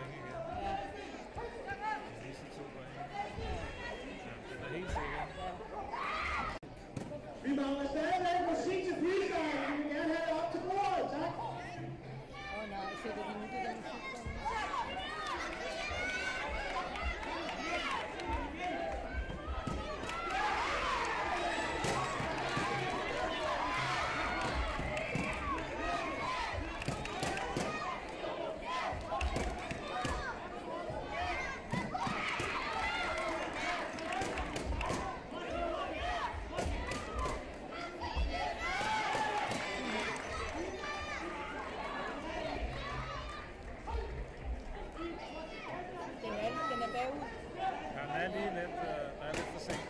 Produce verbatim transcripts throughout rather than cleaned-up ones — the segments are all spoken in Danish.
point igen. Ja. De sidste to point. Ja, det er helt sikkert. Ja. Vi mangler stadigvæk musik til freestyle. Vi vil gerne have det op til bordet, tak. Åh oh, nej, sætter de nu det der musik på? Den er bagud. Ja, den er lige lidt, øh, der er lidt for sent.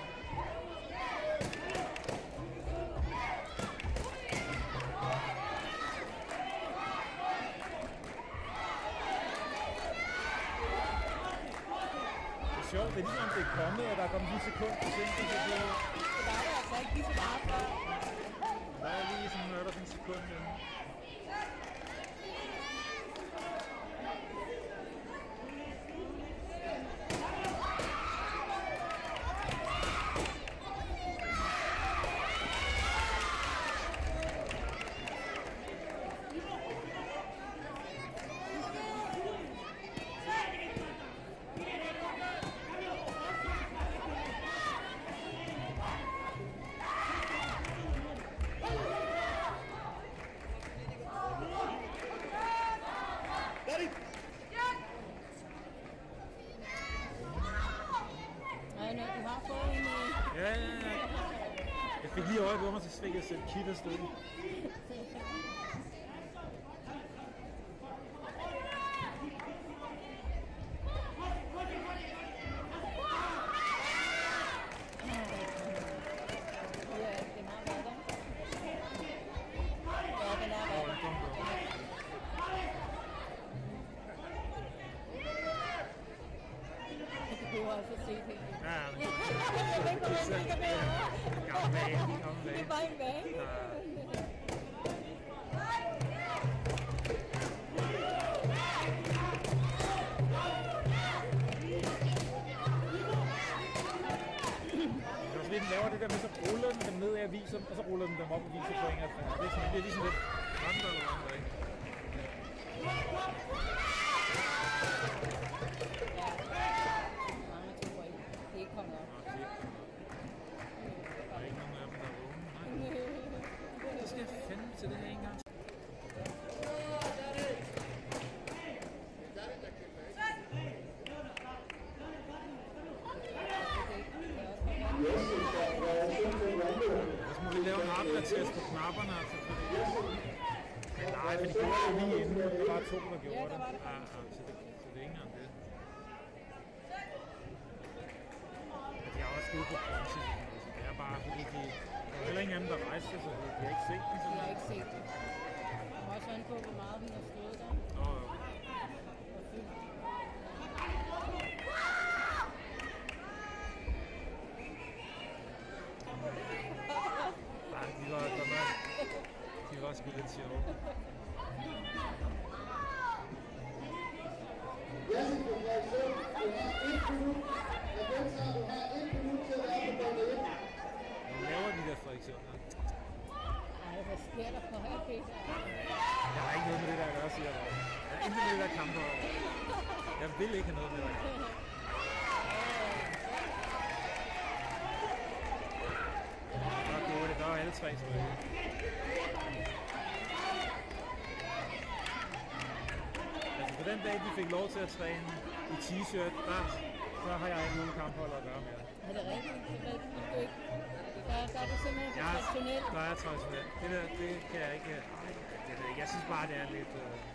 Det er sjovt, det er ligesom det er kommet, og der er kommet lige sekund til sent. Det var der altså ikke lige så meget før. Der er lige sådan noget, der er en sekund inden. Nej, når du har fået en... Ja, ja, ja. Jeg fik lige øje på mig til Svig at sætte Kit afsted. Ja, den har været der. Ja, den er været der. Du har også set det. Ja, men det Jeg ved ikke, hvordan det skal være. gammel bane, gammel bane. Det er bare en bane. Det er også lidt, den laver det der med, så ruller den dem ned af avisen, og så ruller den dem op og viser point. Det er, sådan, det er ligesom lidt andre eller andre, ikke? Det er ikke kommet op. Der er ikke nogen af dem, der er vågne. Så skal jeg fandme til det her en gang. Så må vi lave en hardware-test på knapperne, altså, fordi... Men nej, for de gjorde det lige inden. Der var to, der gjorde det. Ja, så det, så det er ikke engang det. De har også givet på bronze. Det er bare fordi, de... Der er heller ingen anden, der rejser sig, så de har ikke set den. De har ikke set den. Det må også være på, hvor meget den har stået der. Nå, jo. Nej, de var, de var, de var sgu lidt sjove. Jessica Frederiksen, du har et minut. Jeg gentager, du har et minut til at være på bold et. Hvad laver de der Frederiksen? Ej, hvad sker der for her, Peter? Jeg har ikke noget med det der at gøre, siger jeg. Jeg har intet med det der kamp over. Jeg vil ikke have noget med det der. Der er gode det. Der er alle tre tilbage. Altså på den dag, de fik lov til at træne i t-shirt, der, der har jeg ikke nogen kamphold at gøre med. Er det rigtigt? Det er rigtigt, du ikke. Der, der er det simpelthen Ja, traditionelt. der er traditionelt. Det der, det kan jeg ikke... Ej, det ved jeg ikke. Jeg synes bare, det er lidt... Øh,